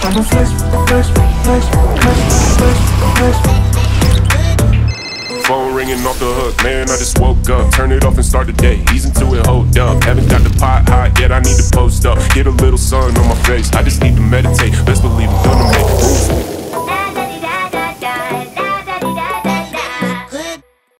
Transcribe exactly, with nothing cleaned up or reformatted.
I'ma flex, flex, flex, flex, flex, flex. Phone ringing off the hook, man, I just woke up. Turn it off and start the day, ease into it, hold up. Haven't got the pot hot yet, I need to post up. Get a little sun on my face, I just need to meditate.